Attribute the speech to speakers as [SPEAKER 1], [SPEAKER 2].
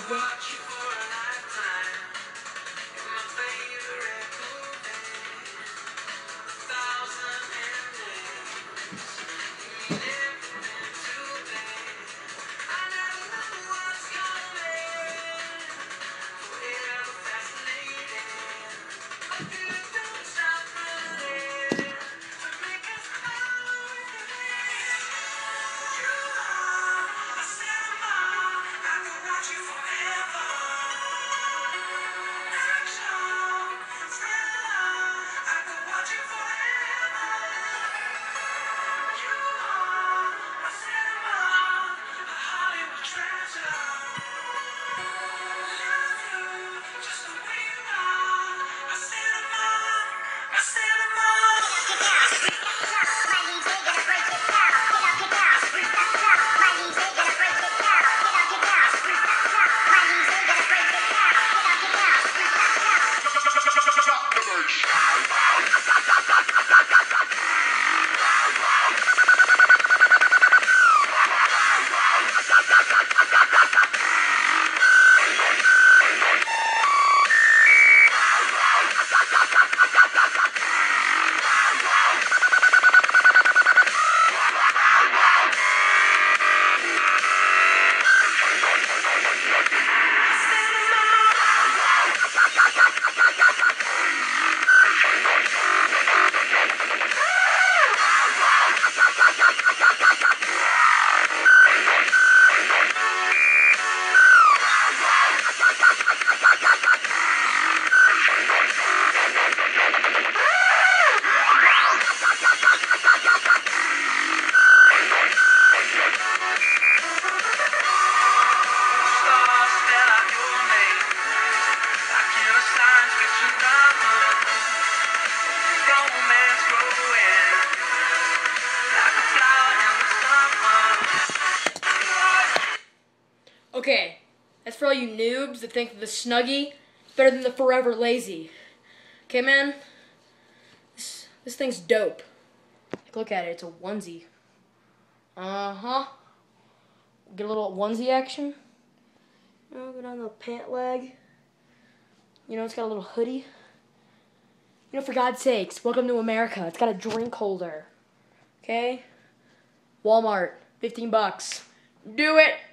[SPEAKER 1] Watch you for a lifetime. You're my favorite movie. 1,000 endings. You mean everything to me. I never know what's coming. Forever fascinating. I feel it don't stop running. To make us all you are a cinema. I could watch you forever. Action, thriller. I could watch you forever. You are a cinema, a Hollywood treasure. Love you just the way you are. A cinema, a cinema.
[SPEAKER 2] Okay, that's for all you noobs that think that the Snuggie is better than the Forever Lazy. Okay, man? This thing's dope. Look at it, it's a onesie. Uh-huh. Get a little onesie action. You know, go down the pant leg. You know, it's got a little hoodie. You know, for God's sakes, welcome to America. It's got a drink holder. Okay? Walmart, 15 bucks. Do it!